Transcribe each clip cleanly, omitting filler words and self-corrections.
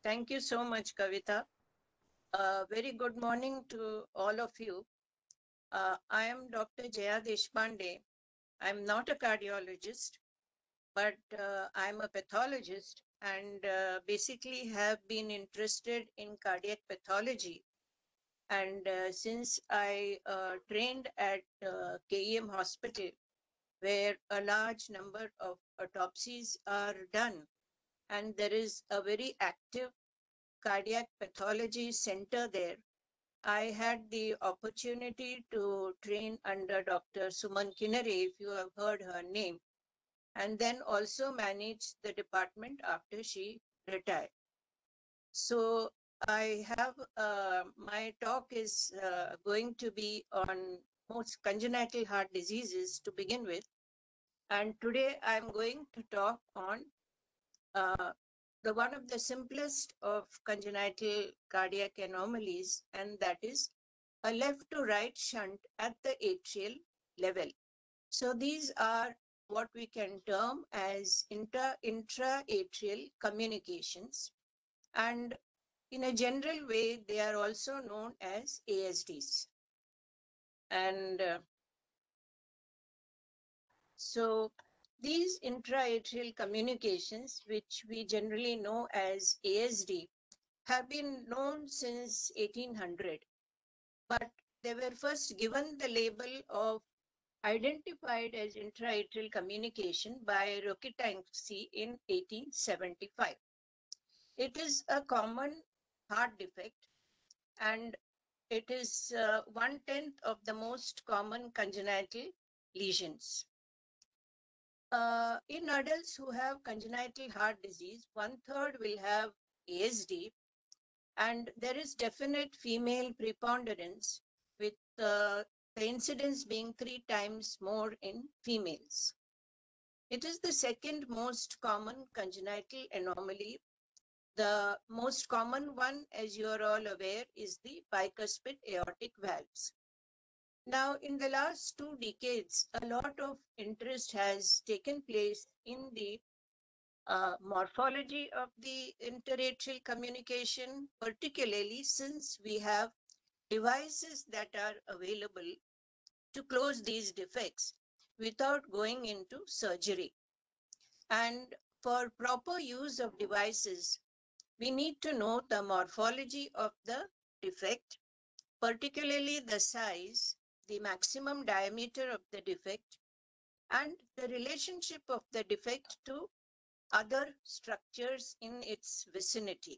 Thank you so much, Kavita. Very good morning to all of you. I am Dr. Jaya Deshpande. I'm not a cardiologist, but I'm a pathologist and basically have been interested in cardiac pathology. And since I trained at KEM Hospital, where a large number of autopsies are done, and there is a very active cardiac pathology center there. I had the opportunity to train under Dr. Suman Kinare, if you have heard her name, and then also manage the department after she retired. So I have, my talk is going to be on most congenital heart diseases to begin with. And today I'm going to talk on uh, the one of the simplest of congenital cardiac anomalies, and that is a left to right shunt at the atrial level. So these are what we can term as intra-atrial communications. And in a general way, they are also known as ASDs. And so these intra-atrial communications, which we generally know as ASD, have been known since 1800, but they were first given the label of identified as intra-atrial communication by Rokitansky in 1875. It is a common heart defect, and it is 1/10 of the most common congenital lesions. In adults who have congenital heart disease, 1/3 will have ASD, and there is definite female preponderance, with the incidence being 3 times more in females. It is the second most common congenital anomaly. The most common one, as you are all aware, is the bicuspid aortic valves. Now, in the last 2 decades, a lot of interest has taken place in the morphology of the interatrial communication, particularly since we have devices that are available to close these defects without going into surgery. And for proper use of devices, we need to know the morphology of the defect, particularly the size, the maximum diameter of the defect, and the relationship of the defect to other structures in its vicinity.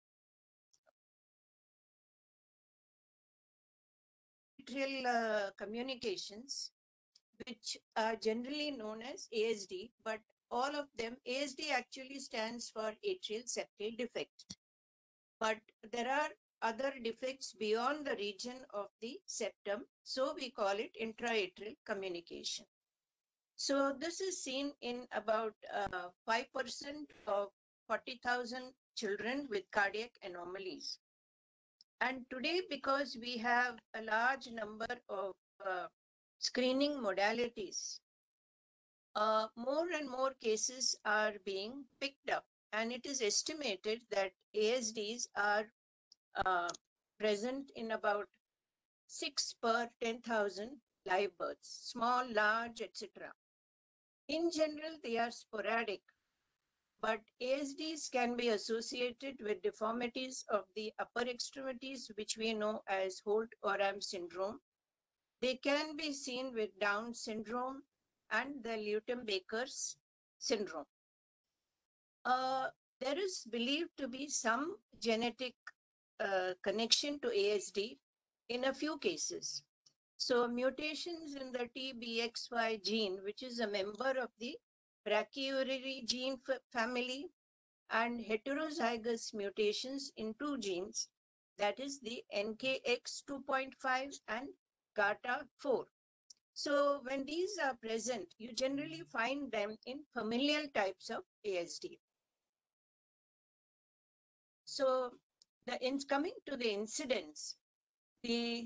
Atrial communications, which are generally known as ASD, but all of them, ASD actually stands for atrial septal defect. But there are other defects beyond the region of the septum, so we call it intra-atrial communication. So this is seen in about 5% of 40,000 children with cardiac anomalies. And today, because we have a large number of screening modalities, more and more cases are being picked up. And it is estimated that ASDs are present in about 6 per 10,000 live births, small, large, etc. In general, they are sporadic, but ASDs can be associated with deformities of the upper extremities, which we know as Holt-Oram syndrome. They can be seen with Down syndrome and the Lutem-Baker's syndrome. There is believed to be some genetic connection to ASD in a few cases. So mutations in the TBXY gene, which is a member of the brachyury gene family, and heterozygous mutations in 2 genes, that is the NKX2.5 and GATA4. So when these are present, you generally find them in familial types of ASD. So coming to the incidence, the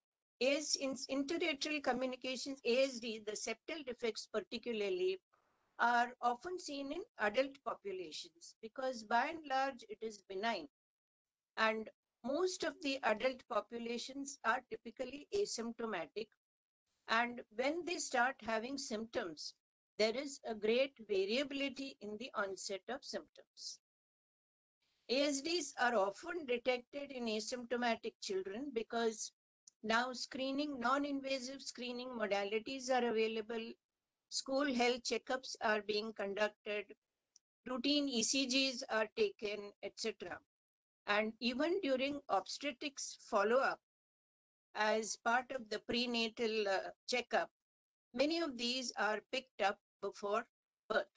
interatrial communications, ASD, the septal defects particularly, are often seen in adult populations because by and large it is benign, and most of the adult populations are typically asymptomatic, and when they start having symptoms, there is a great variability in the onset of symptoms. ASDs are often detected in asymptomatic children because now non-invasive screening modalities are available, school health checkups are being conducted, routine ECGs are taken, etc. And even during obstetrics follow-up as part of the prenatal checkup, many of these are picked up before birth.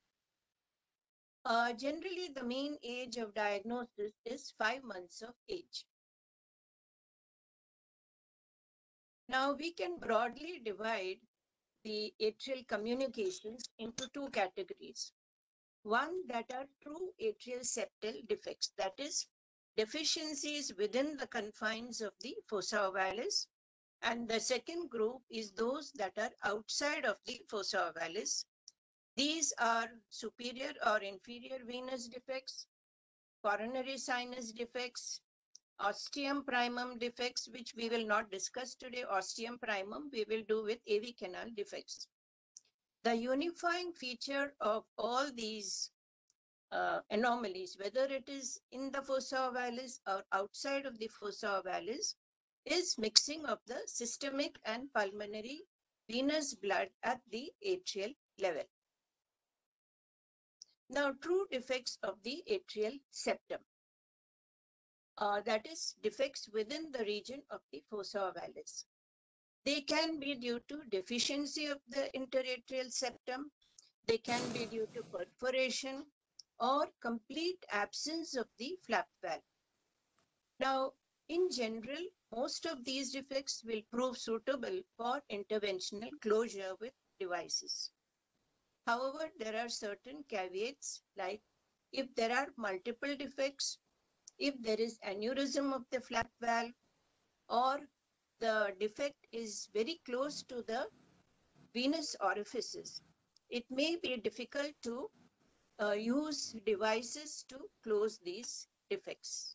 Generally, the mean age of diagnosis is 5 months of age. Now, we can broadly divide the atrial communications into two categories. One, that are true atrial septal defects, that is, deficiencies within the confines of the fossa ovalis. And the second group is those that are outside of the fossa ovalis. These are superior or inferior venous defects, coronary sinus defects, ostium primum defects, which we will not discuss today. Ostium primum we will do with AV canal defects. The unifying feature of all these anomalies, whether it is in the fossa ovalis or outside of the fossa ovalis, is mixing of the systemic and pulmonary venous blood at the atrial level. Now, true defects of the atrial septum, that is, defects within the region of the fossa ovalis. They can be due to deficiency of the interatrial septum, they can be due to perforation or complete absence of the flap valve. Now, in general, most of these defects will prove suitable for interventional closure with devices. However, there are certain caveats, like if there are multiple defects, if there is aneurysm of the flap valve, or the defect is very close to the venous orifices, it may be difficult to use devices to close these defects.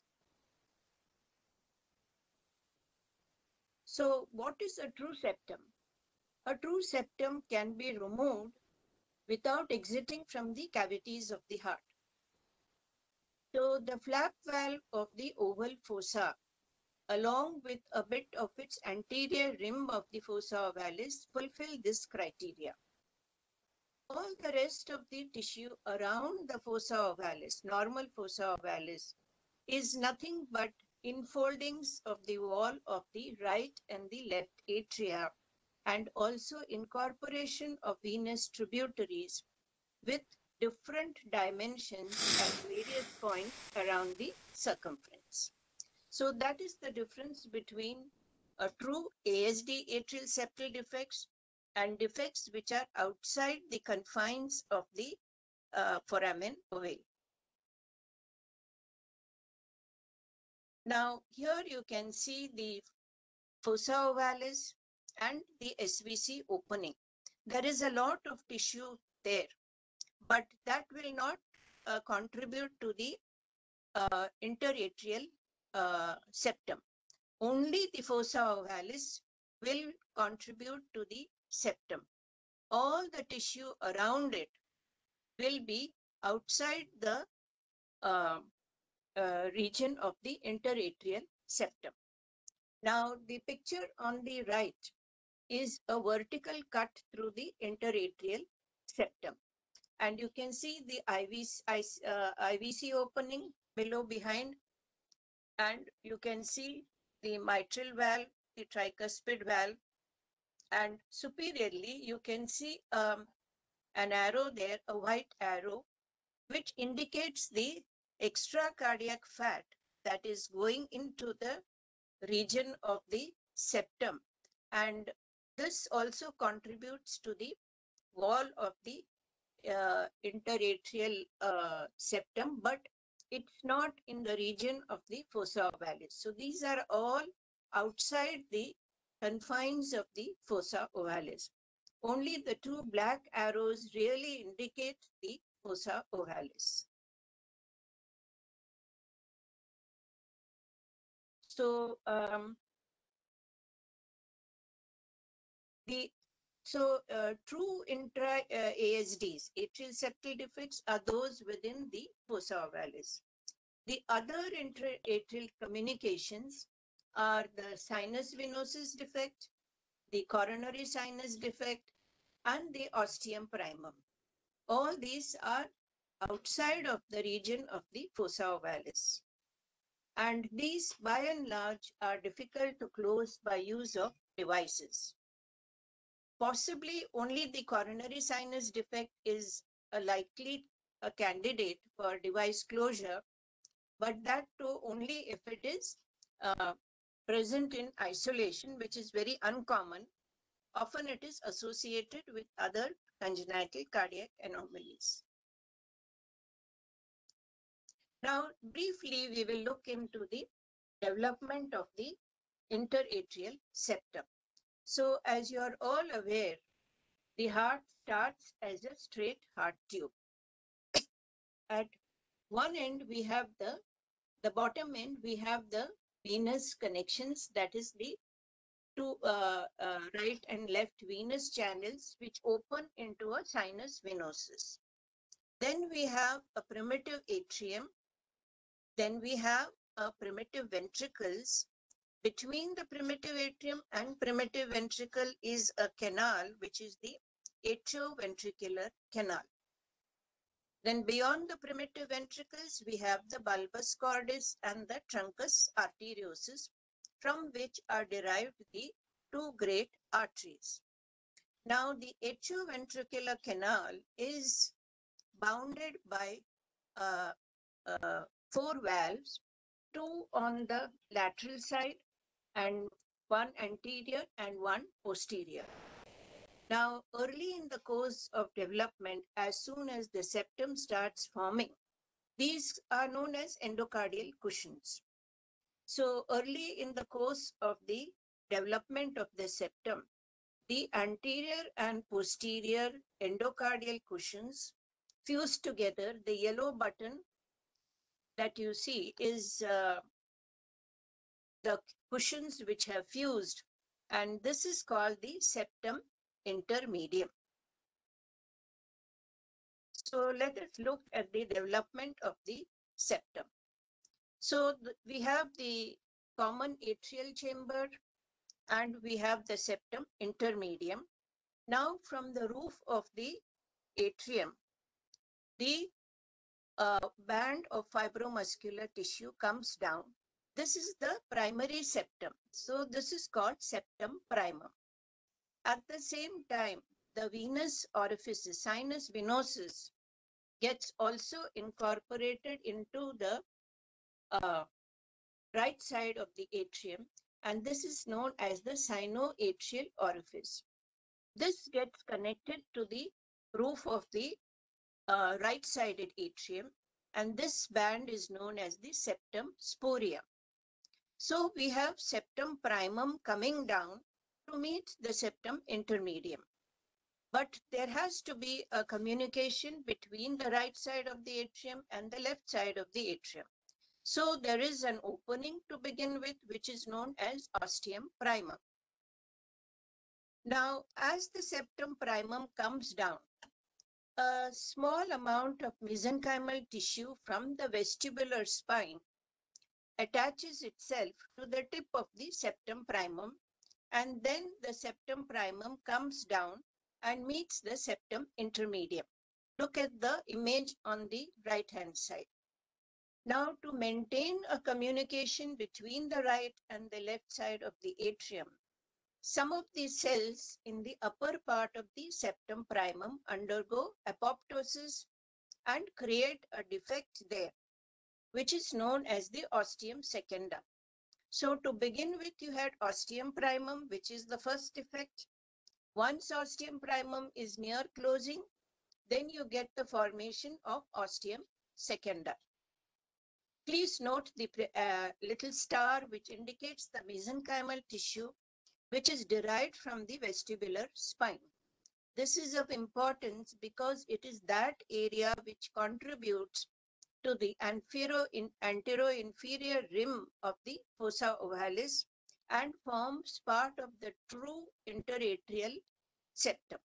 So what is a true septum? A true septum can be removed without exiting from the cavities of the heart. So the flap valve of the oval fossa, along with a bit of its anterior rim of the fossa ovalis, fulfill this criteria. All the rest of the tissue around the fossa ovalis, normal fossa ovalis, is nothing but infoldings of the wall of the right and the left atria, and also incorporation of venous tributaries with different dimensions at various points around the circumference. So that is the difference between a true ASD atrial septal defects and defects which are outside the confines of the foramen ovale. Now here you can see the fossa ovalis and the SVC opening. There is a lot of tissue there, but that will not contribute to the interatrial septum. Only the fossa ovalis will contribute to the septum. All the tissue around it will be outside the region of the interatrial septum. Now, the picture on the right is a vertical cut through the interatrial septum. And you can see the IVC opening below behind, and you can see the mitral valve, the tricuspid valve, and superiorly you can see an arrow there, a white arrow, which indicates the extra cardiac fat that is going into the region of the septum, and this also contributes to the wall of the interatrial septum, but it's not in the region of the fossa ovalis. So these are all outside the confines of the fossa ovalis. Only the two black arrows really indicate the fossa ovalis. So true intra-ASDs, atrial septal defects, are those within the fossa ovalis. The other intra-atrial communications are the sinus venosus defect, the coronary sinus defect, and the ostium primum. All these are outside of the region of the fossa ovalis. And these, by and large, are difficult to close by use of devices. Possibly only the coronary sinus defect is a candidate for device closure, but that too only if it is present in isolation, which is very uncommon. Often it is associated with other congenital cardiac anomalies. Now, briefly, we will look into the development of the interatrial septum. So, as you are all aware, the heart starts as a straight heart tube. At one end, we have the bottom end, we have the venous connections, that is the two right and left venous channels, which open into a sinus venosus. Then we have a primitive atrium. Then we have a primitive ventricles. Between the primitive atrium and primitive ventricle is a canal, which is the atrioventricular canal. Then beyond the primitive ventricles, we have the bulbus cordis and the truncus arteriosus, from which are derived the two great arteries. Now, the atrioventricular canal is bounded by 4 valves, 2 on the lateral side and 1 anterior and 1 posterior. Now, early in the course of development, as soon as the septum starts forming, these are known as endocardial cushions. So early in the course of the development of the septum, the anterior and posterior endocardial cushions fuse together. The yellow button that you see is the cushions which have fused, and this is called the septum intermedium. So let us look at the development of the septum. So we have the common atrial chamber and we have the septum intermedium. Now from the roof of the atrium, the band of fibromuscular tissue comes down. This is the primary septum. So this is called septum primum. At the same time, the venous orifices, sinus venosus, gets also incorporated into the right side of the atrium, and this is known as the sinoatrial orifice. This gets connected to the roof of the right-sided atrium, and this band is known as the septum sporia. So we have septum primum coming down to meet the septum intermedium. But there has to be a communication between the right side of the atrium and the left side of the atrium. So there is an opening to begin with, which is known as ostium primum. Now, as the septum primum comes down, a small amount of mesenchymal tissue from the vestibular spine attaches itself to the tip of the septum primum, and then the septum primum comes down and meets the septum intermedium. Look at the image on the right-hand side. Now, to maintain a communication between the right and the left side of the atrium, some of the cells in the upper part of the septum primum undergo apoptosis and create a defect there, which is known as the ostium secundum. So to begin with, you had ostium primum, which is the first defect. Once ostium primum is near closing, then you get the formation of ostium secunda. Please note the little star which indicates the mesenchymal tissue which is derived from the vestibular spine. This is of importance because it is that area which contributes to the anteroinferior rim of the fossa ovalis and forms part of the true interatrial septum.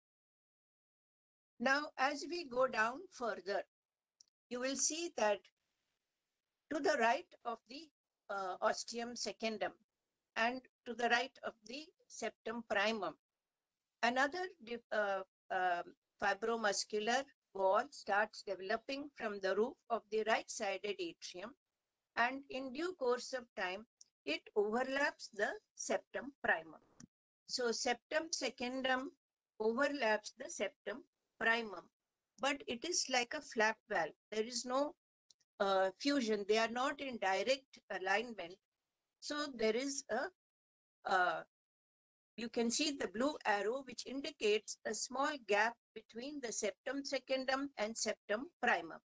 Now, as we go down further, you will see that to the right of the ostium secundum and to the right of the septum primum, another fibromuscular wall starts developing from the roof of the right-sided atrium, and in due course of time, it overlaps the septum primum. So septum secundum overlaps the septum primum, but it is like a flap valve. There is no fusion. They are not in direct alignment. So there is you can see the blue arrow, which indicates a small gap between the septum secundum and septum primum.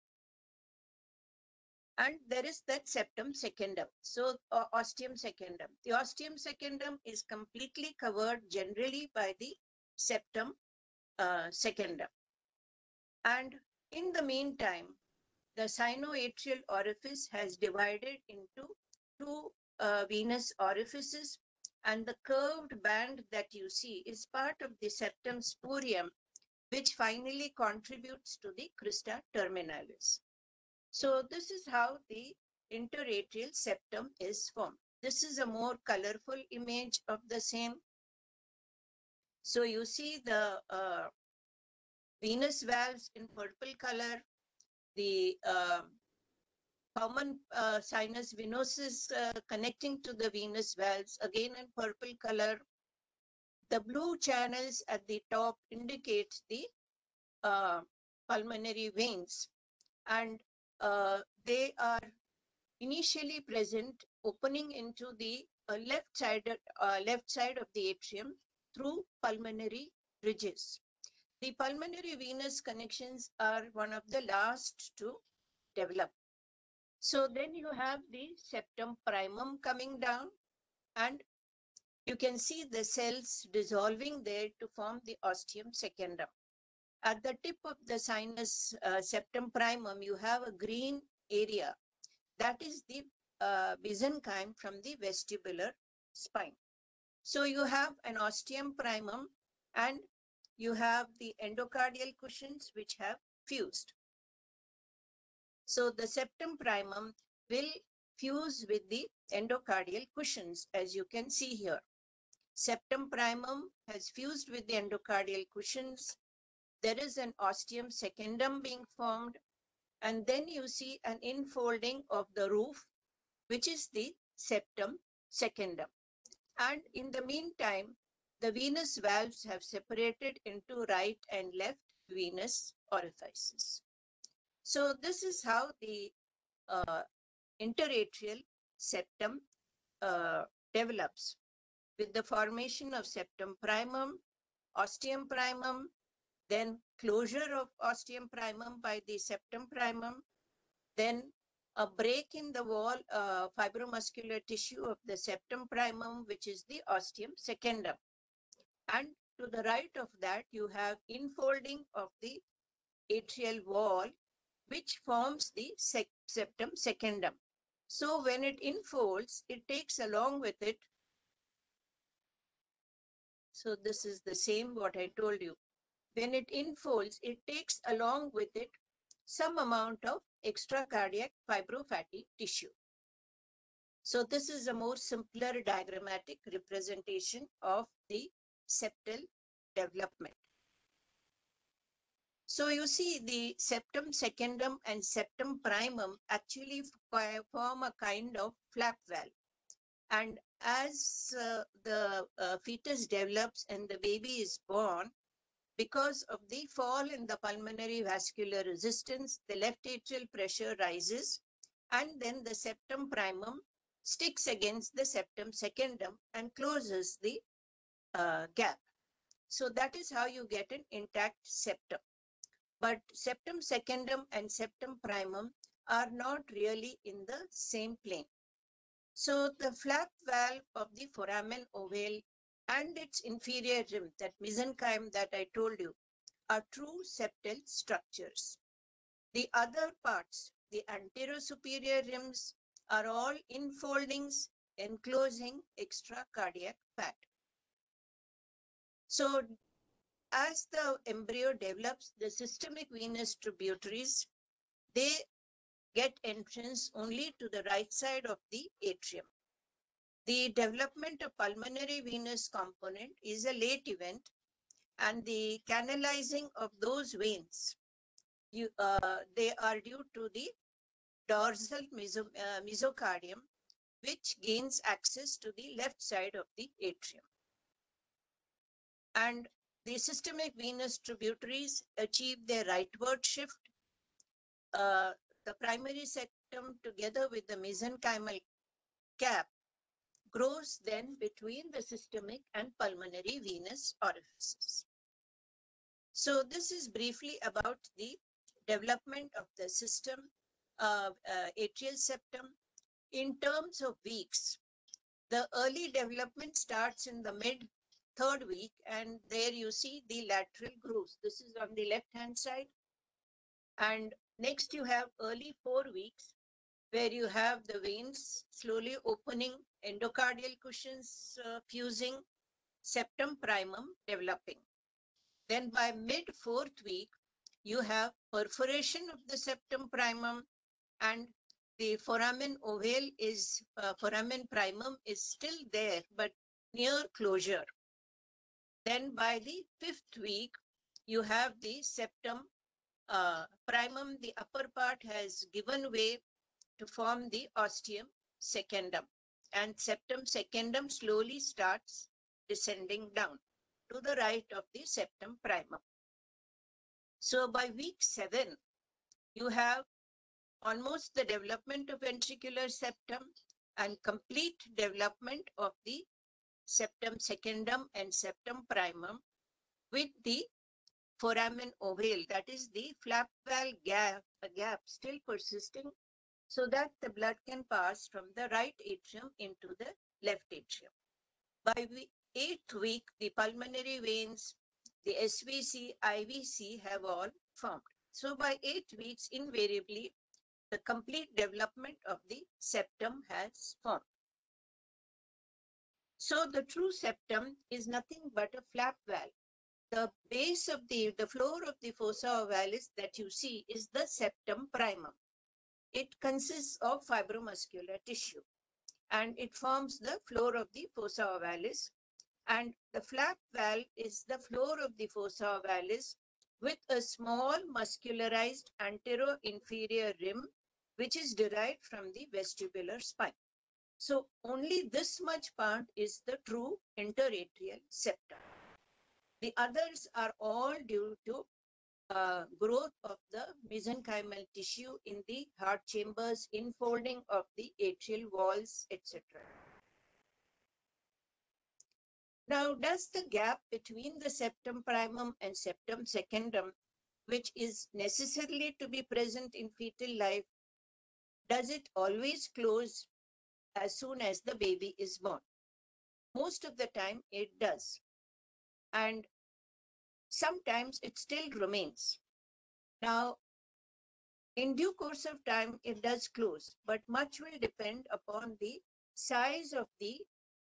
And there is that septum secundum. So ostium secundum. The ostium secundum is completely covered generally by the septum secundum. And in the meantime, the sinoatrial orifice has divided into two venous orifices, and the curved band that you see is part of the septum spurium, which finally contributes to the crista terminalis. So this is how the interatrial septum is formed. This is a more colorful image of the same. So you see the venous valves in purple color, the common sinus venosus connecting to the venous valves, again in purple color. The blue channels at the top indicate the pulmonary veins, and they are initially present opening into the left side of the atrium through pulmonary ridges. The pulmonary venous connections are one of the last to develop. So then you have the septum primum coming down, and you can see the cells dissolving there to form the ostium secundum. At the tip of the sinus septum primum, you have a green area. That is the mesenchyme from the vestibular spine. So you have an ostium primum and you have the endocardial cushions which have fused. So the septum primum will fuse with the endocardial cushions, as you can see here. Septum primum has fused with the endocardial cushions. There is an ostium secundum being formed, and then you see an infolding of the roof, which is the septum secundum. And in the meantime, the venous valves have separated into right and left venous orifices. So this is how the interatrial septum develops, with the formation of septum primum, ostium primum, then closure of ostium primum by the septum primum, then a break in the wall fibromuscular tissue of the septum primum, which is the ostium secundum. And to the right of that, you have infolding of the atrial wall, which forms the septum secundum. So when it infolds, it takes along with it. So this is the same what I told you. When it infolds, it takes along with it some amount of extracardiac fibrofatty tissue. So this is a more simpler diagrammatic representation of the septal development. So you see the septum secundum and septum primum actually form a kind of flap valve. And as the fetus develops and the baby is born, because of the fall in the pulmonary vascular resistance, the left atrial pressure rises, and then the septum primum sticks against the septum secundum and closes the gap. So that is how you get an intact septum. But septum secundum and septum primum are not really in the same plane. So the flap valve of the foramen ovale and its inferior rim, that mesenchyme that I told you, are true septal structures. The other parts, the anterosuperior rims, are all infoldings enclosing extracardiac fat. So as the embryo develops, the systemic venous tributaries, they get entrance only to the right side of the atrium. The development of pulmonary venous component is a late event, and the canalizing of those veins, they are due to the dorsal mesocardium, which gains access to the left side of the atrium. And the systemic venous tributaries achieve their rightward shift. The primary septum, together with the mesenchymal cap, grows then between the systemic and pulmonary venous orifices. So this is briefly about the development of the system, atrial septum. In terms of weeks, the early development starts in the mid third week, and there you see the lateral grooves. This is on the left hand side. And next you have early 4 weeks, where you have the veins slowly opening, endocardial cushions fusing, septum primum developing. Then by mid fourth week, you have perforation of the septum primum, and the foramen ovale is, foramen primum is still there, but near closure. Then by the 5th week, you have the septum primum, the upper part has given way to form the ostium secundum, and septum secundum slowly starts descending down to the right of the septum primum. So by week 7, you have almost the development of ventricular septum and complete development of the septum secundum and septum primum, with the foramen ovale, that is the flap valve gap still persisting, so that the blood can pass from the right atrium into the left atrium. By the 8th week, the pulmonary veins, the SVC, IVC have all formed. So by 8 weeks, invariably, the complete development of the septum has formed. So the true septum is nothing but a flap valve. The base of the floor of the fossa ovalis that you see is the septum primum. It consists of fibromuscular tissue, and it forms the floor of the fossa ovalis. And the flap valve is the floor of the fossa ovalis with a small muscularized antero-inferior rim, which is derived from the vestibular spine. So only this much part is the true interatrial septum. The others are all due to growth of the mesenchymal tissue in the heart chambers, infolding of the atrial walls, etc. Now, does the gap between the septum primum and septum secundum, which is necessarily to be present in fetal life, does it always close as soon as the baby is born? Most of the time it does. And sometimes it still remains. Now, in due course of time, it does close, but much will depend upon the size of the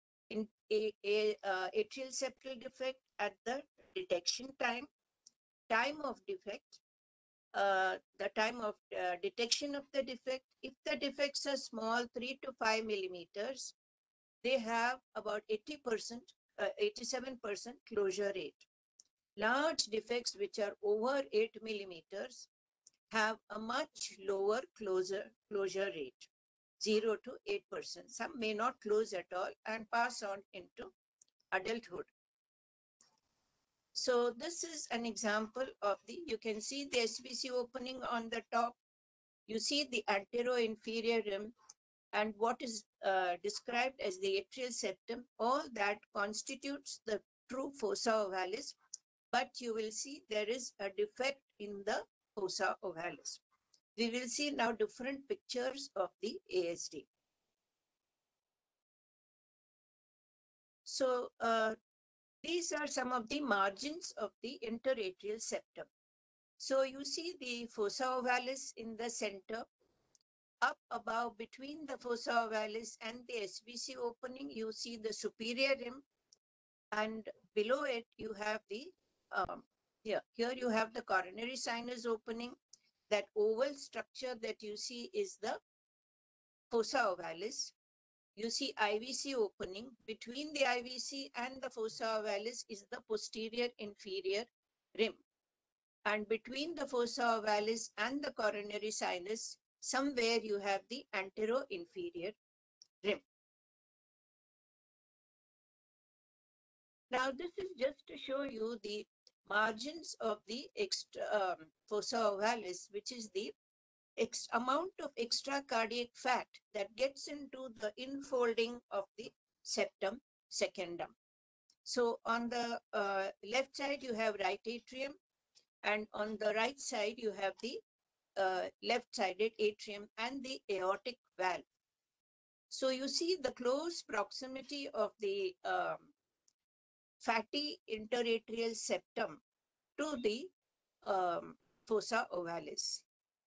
atrial septal defect at the detection time, time of defect, the time of detection of the defect. If the defects are small, 3 to 5 millimeters, they have about 80%, 87% closure rate. Large defects which are over 8 millimeters have a much lower closure rate, 0 to 8%. Some may not close at all and pass on into adulthood. So this is an example of you can see the SVC opening on the top. You see the antero-inferior rim, and what is described as the atrial septum. All that constitutes the true fossa ovalis, but you will see there is a defect in the fossa ovalis. We will see now different pictures of the ASD. So These are some of the margins of the interatrial septum. So you see the fossa ovalis in the center. Up above between the fossa ovalis and the SVC opening, you see the superior rim, and below it you have the here you have the coronary sinus opening. That oval structure that you see is the fossa ovalis. You see IVC opening. Between the IVC and the fossa ovalis is the posterior inferior rim. And between the fossa ovalis and the coronary sinus, somewhere you have the antero-inferior rim. Now, this is just to show you the margins of the fossa ovalis, which is the amount of extra cardiac fat that gets into the infolding of the septum secundum. So on the left side, you have right atrium, and on the right side, you have the left-sided atrium and the aortic valve. So you see the close proximity of the fatty interatrial septum to the fossa ovalis.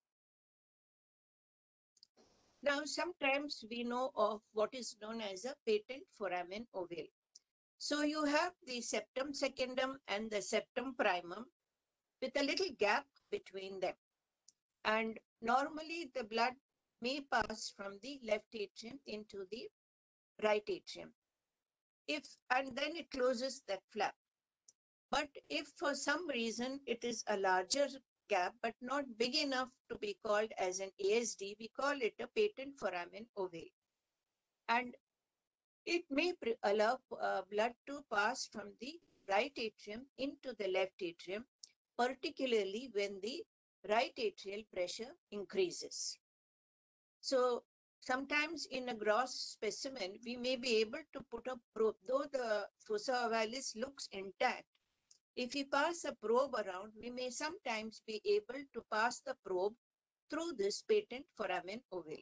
Now, sometimes we know of what is known as a patent foramen ovale. So you have the septum secundum and the septum primum with a little gap between them. And normally the blood may pass from the left atrium into the right atrium. And then it closes that flap. But if for some reason it is a larger gap, but not big enough to be called as an ASD, we call it a patent foramen ovale. And it may allow blood to pass from the right atrium into the left atrium, particularly when the right atrial pressure increases. So sometimes in a gross specimen, we may be able to put a probe, though the fossa ovalis looks intact. If we pass a probe around, we may sometimes be able to pass the probe through this patent foramen ovale.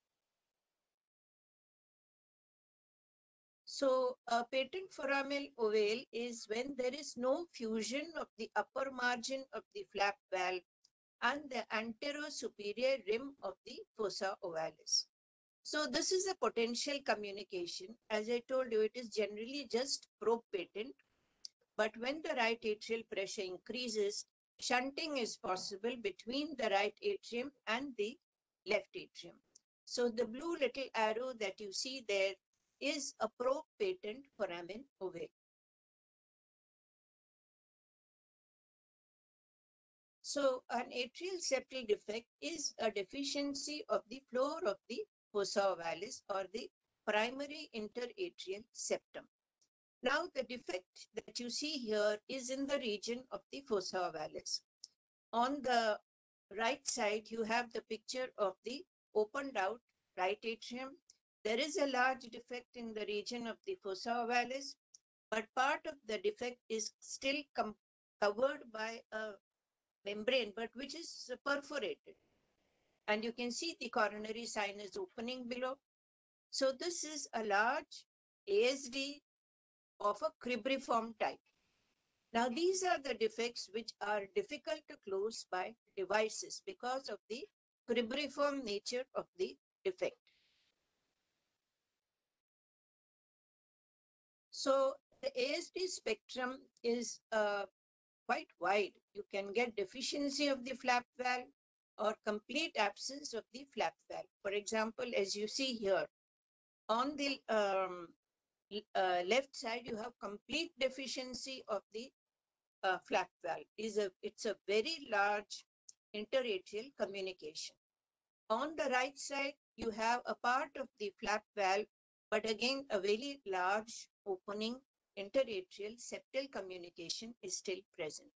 So a patent foramen ovale is when there is no fusion of the upper margin of the flap valve and the antero-superior rim of the fossa ovalis. So this is a potential communication. As I told you, it is generally just probe patent. But when the right atrial pressure increases, shunting is possible between the right atrium and the left atrium. So the blue little arrow that you see there is a probe patent foramen ovale. So an atrial septal defect is a deficiency of the floor of the fossa ovalis or the primary interatrial septum. Now the defect that you see here is in the region of the fossa ovalis. On the right side, you have the picture of the opened out right atrium. There is a large defect in the region of the fossa ovalis, but part of the defect is still covered by a membrane, but which is perforated. And you can see the coronary sinus opening below. So this is a large ASD of a cribriform type. Now, these are the defects which are difficult to close by devices because of the cribriform nature of the defect. So the ASD spectrum is quite wide. You can get deficiency of the flap valve or complete absence of the flap valve. For example, as you see here, on the left side, you have complete deficiency of the flap valve. It's a very large interatrial communication. On the right side, you have a part of the flap valve, but again, a very large opening interatrial septal communication is still present.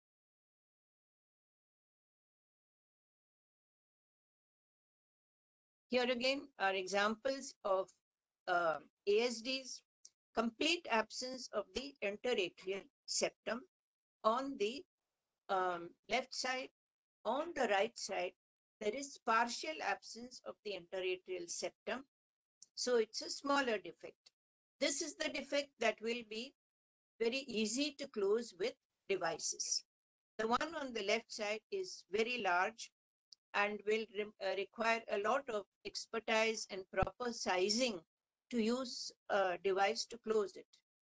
Here again are examples of ASDs, complete absence of the interatrial septum on the left side. On the right side, there is partial absence of the interatrial septum. So it's a smaller defect. This is the defect that will be very easy to close with devices. The one on the left side is very large and will require a lot of expertise and proper sizing to use a device to close it.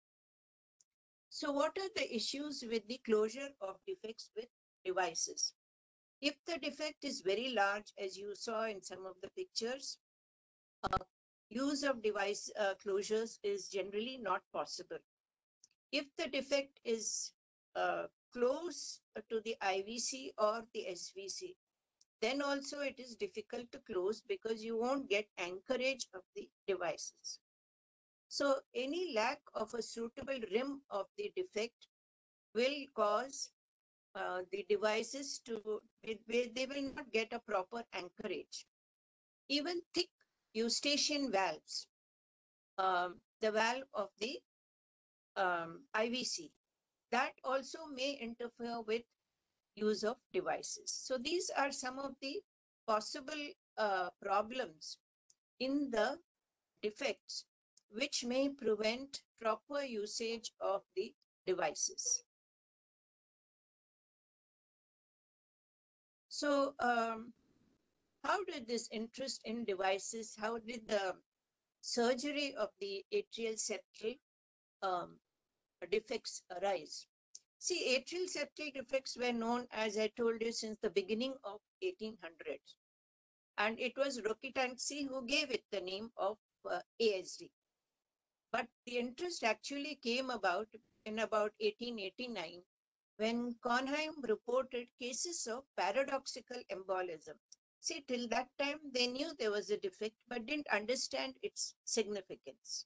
So what are the issues with the closure of defects with devices? If the defect is very large, as you saw in some of the pictures, use of device closures is generally not possible. If the defect is close to the IVC or the SVC, then also it is difficult to close because you won't get anchorage of the devices. So any lack of a suitable rim of the defect will cause the devices to, they will not get a proper anchorage. Even thick eustachian valves, the valve of the IVC, that also may interfere with use of devices. So these are some of the possible problems in the defects which may prevent proper usage of the devices. So how did this interest in devices, how did the surgery of the atrial septal defects arise? See, atrial septal defects were known, as I told you, since the beginning of 1800s. And it was Rokitansky who gave it the name of ASD. But the interest actually came about in about 1889 when Kornheim reported cases of paradoxical embolism. See, till that time, they knew there was a defect, but didn't understand its significance.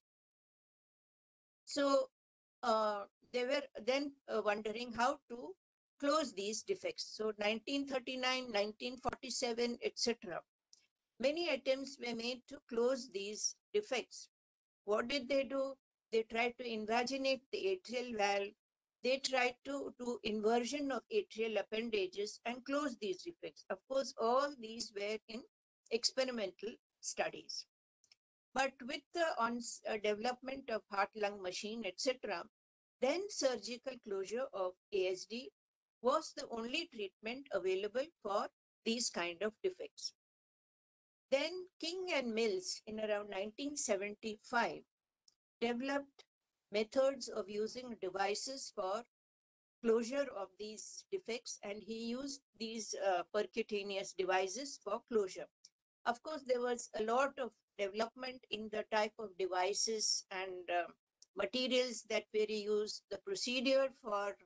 So they were then wondering how to close these defects. So 1939, 1947, etc. Many attempts were made to close these defects. What did they do? They tried to invaginate the atrial valve. They tried to do inversion of atrial appendages and close these defects. Of course, all these were in experimental studies. But with the development of heart-lung machine, etc., then surgical closure of ASD was the only treatment available for these kind of defects. Then King and Mills in around 1975 developed methods of using devices for closure of these defects, and he used these percutaneous devices for closure. Of course, there was a lot of development in the type of devices and materials that were used, the procedure for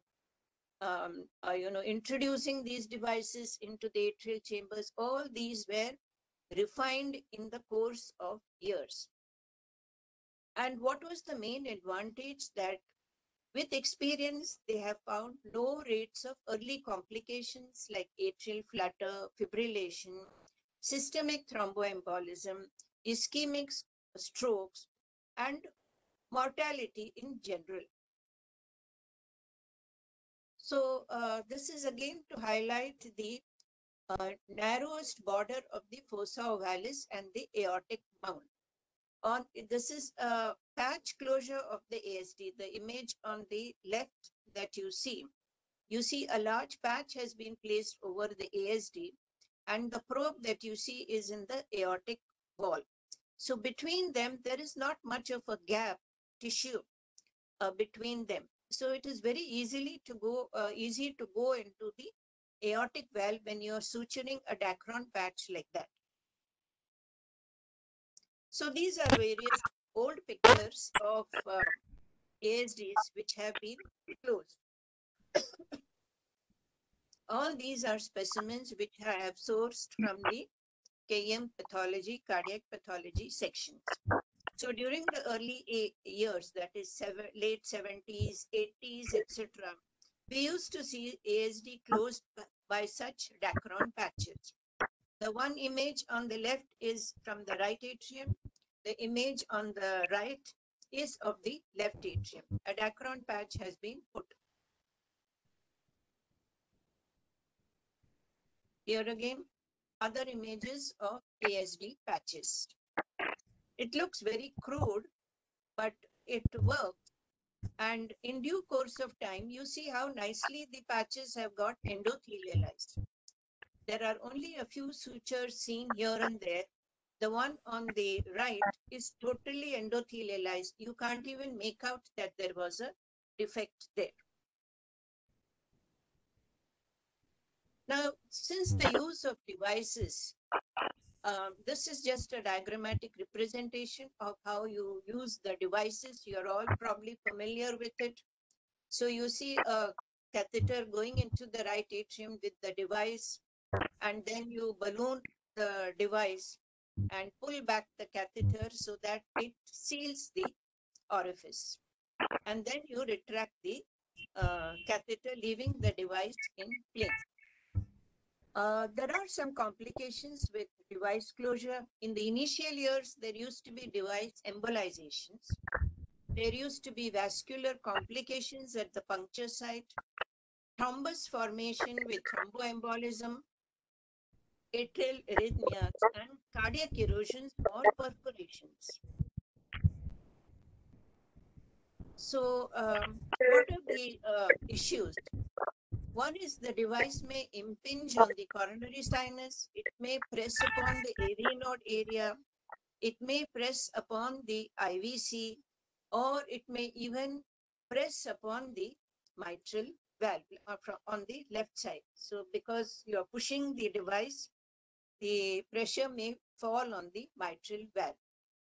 introducing these devices into the atrial chambers. All these were refined in the course of years. And what was the main advantage? That with experience, they have found low rates of early complications like atrial flutter, fibrillation, systemic thromboembolism, ischemic strokes, and mortality in general. So this is again to highlight the narrowest border of the fossa ovalis and the aortic mound. This is a patch closure of the ASD, the image on the left that you see a large patch has been placed over the ASD, and the probe that you see is in the aortic wall. So between them, there is not much of a gap tissue between them. So it is very easy to go into the aortic valve when you are suturing a Dacron patch like that. So these are various old pictures of ASDs which have been closed. All these are specimens which I have sourced from the KM pathology, cardiac pathology sections. So during the early years, that is late 70s, 80s, etc., we used to see ASD closed by such Dacron patches. The one image on the left is from the right atrium. The image on the right is of the left atrium. A Dacron patch has been put. Here again, other images of ASD patches. It looks very crude, but it works. And in due course of time, you see how nicely the patches have got endothelialized. There are only a few sutures seen here and there. The one on the right is totally endothelialized. You can't even make out that there was a defect there. Now, since the use of devices, this is just a diagrammatic representation of how you use the devices. You're all probably familiar with it. So you see a catheter going into the right atrium with the device, and then you balloon the device and pull back the catheter so that it seals the orifice. And then you retract the catheter, leaving the device in plane. There are some complications with device closure. In the initial years, there used to be device embolizations. There used to be vascular complications at the puncture site, thrombus formation with thromboembolism, atrial arrhythmias, and cardiac erosions or perforations. So, what are the issues? One is the device may impinge on the coronary sinus. It may press upon the AV node area. It may press upon the IVC, or it may even press upon the mitral valve on the left side. So because you are pushing the device, the pressure may fall on the mitral valve.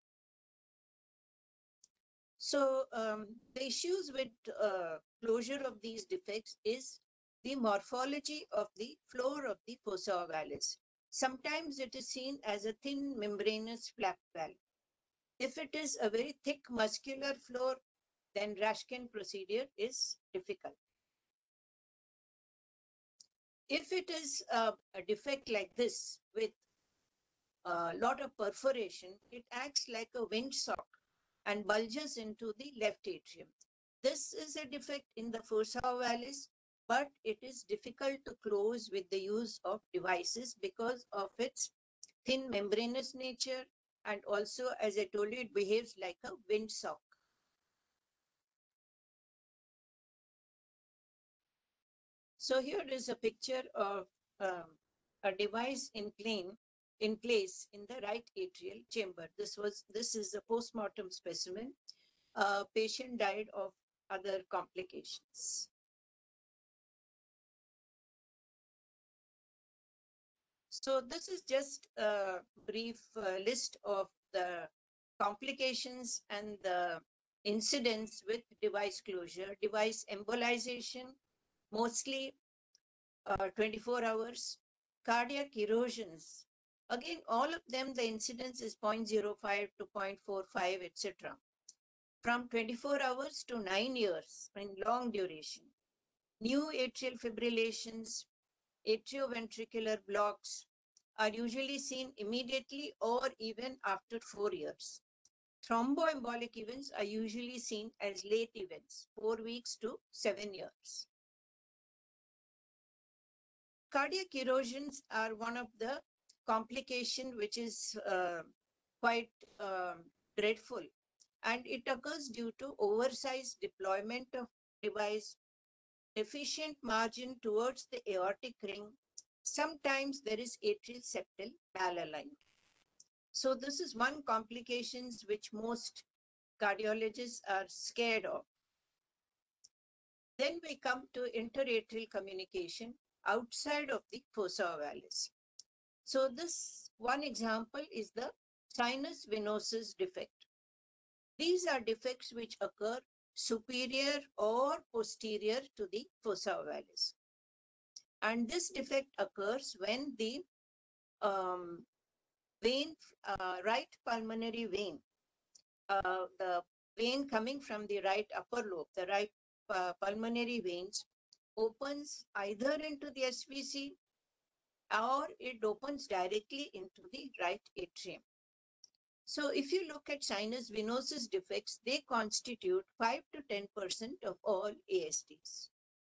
So the issues with closure of these defects is the morphology of the floor of the fossa ovalis. Sometimes it is seen as a thin membranous flap valve. If it is a very thick muscular floor, then Rashkin procedure is difficult. If it is a defect like this with a lot of perforation, it acts like a windsock and bulges into the left atrium. This is a defect in the fossa ovalis, but it is difficult to close with the use of devices because of its thin membranous nature, and also, as I told you, it behaves like a windsock. So here is a picture of a device in place in the right atrial chamber. This is a post-mortem specimen. Patient died of other complications. So this is just a brief list of the complications and the incidents with device closure. Device embolization, mostly 24 hours. Cardiac erosions, again, all of them, the incidence is 0.05 to 0.45, etc. From 24 hours to 9 years in long duration. New atrial fibrillations, atrioventricular blocks are usually seen immediately or even after 4 years. Thromboembolic events are usually seen as late events, 4 weeks to 7 years. Cardiac erosions are one of the complications which is quite dreadful, and it occurs due to oversized deployment of device, deficient margin towards the aortic ring. Sometimes there is atrial septal malaligned. So this is one complications which most cardiologists are scared of. Then we come to interatrial communication outside of the fossa ovalis. So this one example is the sinus venosus defect. These are defects which occur superior or posterior to the fossa ovalis. And this defect occurs when the vein, right pulmonary vein, the vein coming from the right upper lobe, the right pulmonary veins, opens either into the SVC or it opens directly into the right atrium. So if you look at sinus venosus defects, they constitute 5 to 10% of all ASDs.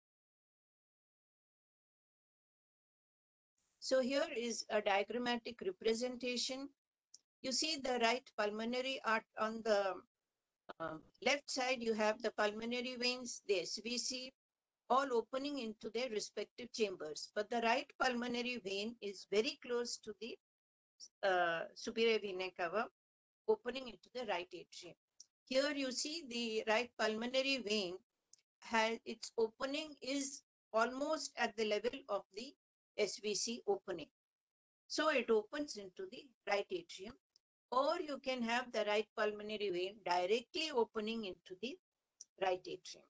So here is a diagrammatic representation. You see the right pulmonary artery on the Left side, you have the pulmonary veins, the SVC, all opening into their respective chambers. But the right pulmonary vein is very close to the superior vena cava, opening into the right atrium. Here you see the right pulmonary vein has its opening is almost at the level of the SVC opening. So it opens into the right atrium, or you can have the right pulmonary vein directly opening into the right atrium.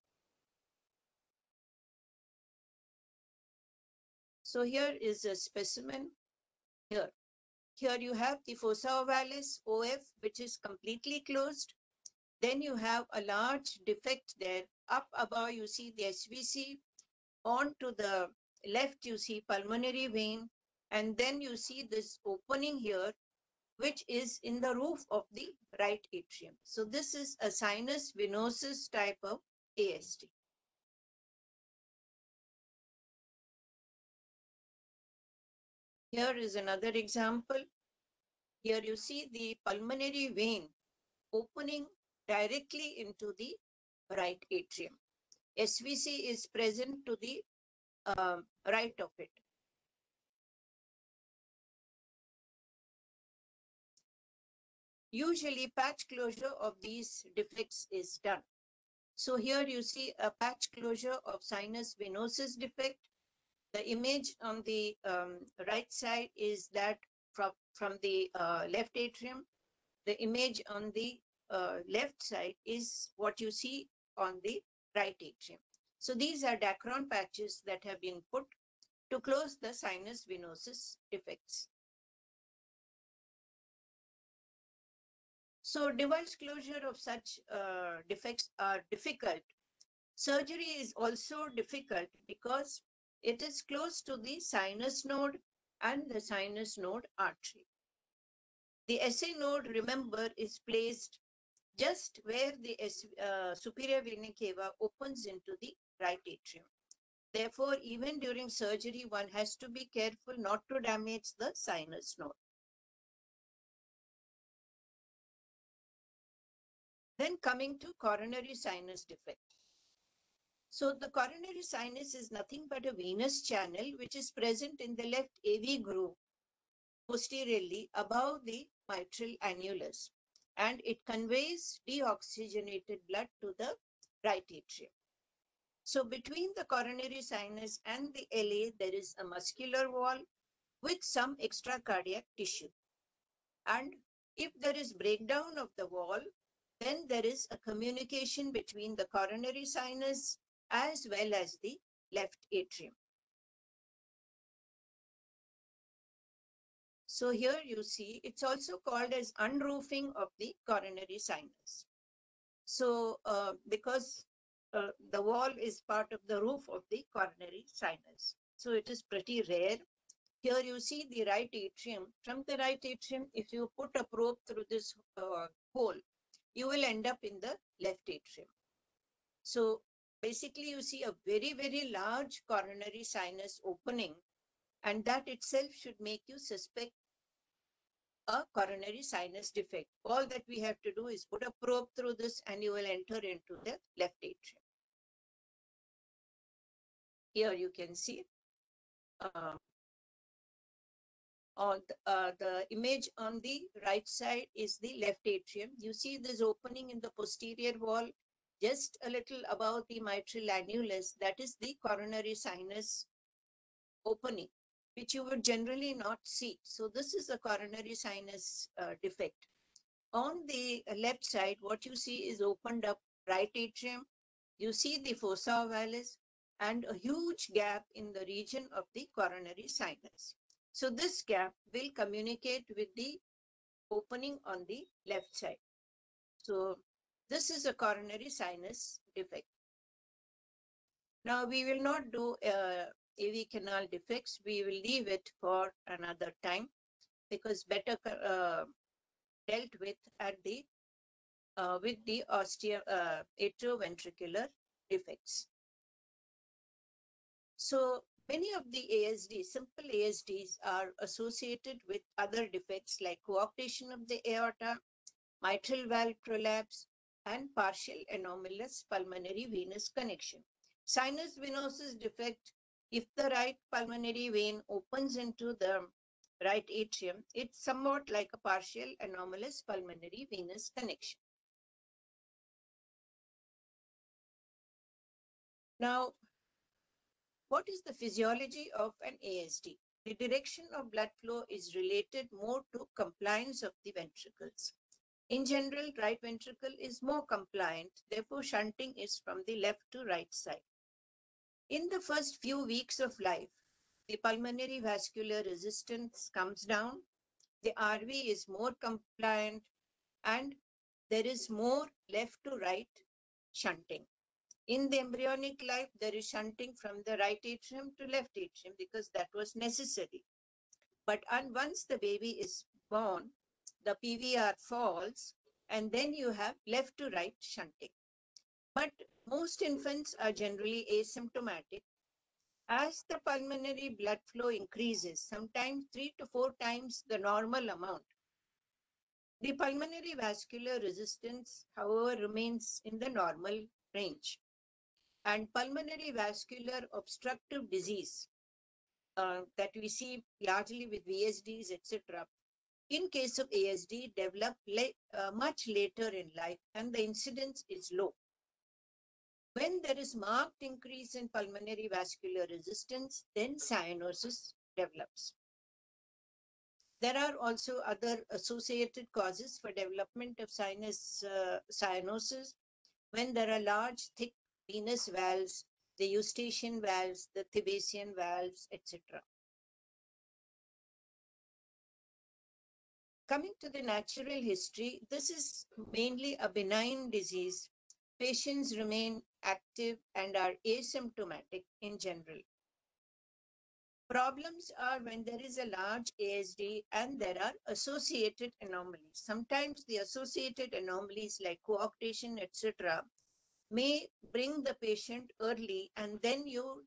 So here is a specimen here. Here you have the fossa ovalis, OF, which is completely closed. Then you have a large defect there. Up above, you see the SVC. On to the left, you see pulmonary vein. And then you see this opening here, which is in the roof of the right atrium. So this is a sinus venosus type of ASD. Here is another example. Here you see the pulmonary vein opening directly into the right atrium. SVC is present to the right of it. Usually patch closure of these defects is done. So here you see a patch closure of sinus venosus defect. The image on the right side is that from the left atrium. The image on the left side is what you see on the right atrium. So these are Dacron patches that have been put to close the sinus venosus defects. So device closure of such defects are difficult. Surgery is also difficult because it is close to the sinus node and the sinus node artery. The SA node, remember, is placed just where the superior vena cava opens into the right atrium. Therefore, even during surgery, one has to be careful not to damage the sinus node. Then coming to coronary sinus defect. So the coronary sinus is nothing but a venous channel which is present in the left AV groove posteriorly above the mitral annulus, and it conveys deoxygenated blood to the right atrium. So between the coronary sinus and the LA, there is a muscular wall with some extracardiac tissue. And if there is breakdown of the wall, then there is a communication between the coronary sinus as well as the left atrium. So here you see, it's also called as unroofing of the coronary sinus. So because the wall is part of the roof of the coronary sinus. So it is pretty rare. Here you see the right atrium. From the right atrium, if you put a probe through this hole, you will end up in the left atrium. So basically you see a very, very large coronary sinus opening, and that itself should make you suspect a coronary sinus defect. All that we have to do is put a probe through this and you will enter into the left atrium. Here you can see the image on the right side is the left atrium. You see this opening in the posterior wall just a little above the mitral annulus. That is the coronary sinus opening, which you would generally not see. So this is a coronary sinus defect. On the left side, what you see is opened up right atrium. You see the fossa ovalis and a huge gap in the region of the coronary sinus. So this gap will communicate with the opening on the left side. So this is a coronary sinus defect. Now we will not do AV canal defects. We will leave it for another time because better dealt with at the with the atrioventricular defects. So many of the ASDs, simple ASDs, are associated with other defects like coarctation of the aorta, mitral valve prolapse, and partial anomalous pulmonary venous connection. Sinus venosus defect, if the right pulmonary vein opens into the right atrium, it's somewhat like a partial anomalous pulmonary venous connection. Now, what is the physiology of an ASD? The direction of blood flow is related more to compliance of the ventricles. In general, right ventricle is more compliant, therefore shunting is from the left to right side. In the first few weeks of life, the pulmonary vascular resistance comes down, the RV is more compliant, and there is more left to right shunting. In the embryonic life, there is shunting from the right atrium to left atrium because that was necessary. But once the baby is born, the PVR falls, and then you have left to right shunting. But most infants are generally asymptomatic. As the pulmonary blood flow increases, sometimes 3 to 4 times the normal amount, the pulmonary vascular resistance, however, remains in the normal range. And pulmonary vascular obstructive disease that we see largely with VSDs, etc., in case of ASD, develop much later in life, and the incidence is low. When there is marked increase in pulmonary vascular resistance, then cyanosis develops. There are also other associated causes for development of cyanosis when there are large, thick venous valves, the eustachian valves, the Thebesian valves, etc. Coming to the natural history, this is mainly a benign disease. Patients remain active and are asymptomatic in general. Problems are when there is a large ASD and there are associated anomalies. Sometimes the associated anomalies like coarctation, etc., may bring the patient early, and then you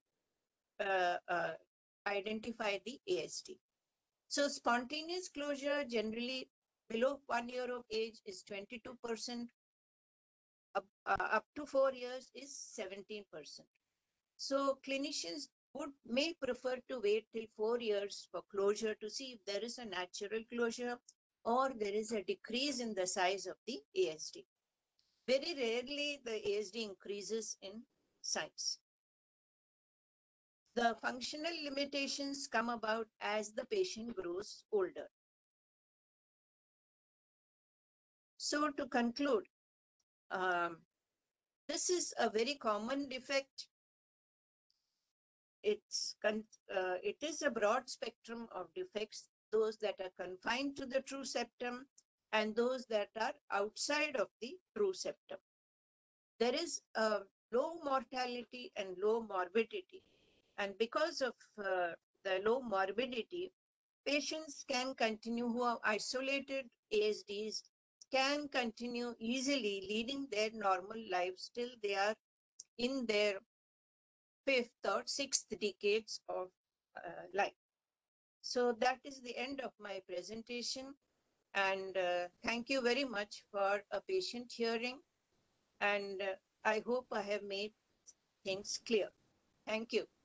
identify the ASD. So spontaneous closure generally below 1 year of age is 22%, up to 4 years is 17%. So clinicians may prefer to wait till 4 years for closure to see if there is a natural closure or there is a decrease in the size of the ASD. Very rarely the ASD increases in size. The functional limitations come about as the patient grows older. So to conclude, this is a very common defect. It is a broad spectrum of defects, those that are confined to the true septum and those that are outside of the true septum. There is a low mortality and low morbidity. And because of the low morbidity, patients can continue who are isolated ASDs can continue easily leading their normal lives till they are in their 5th or 6th decades of life. So that is the end of my presentation. And thank you very much for a patient hearing. And I hope I have made things clear. Thank you.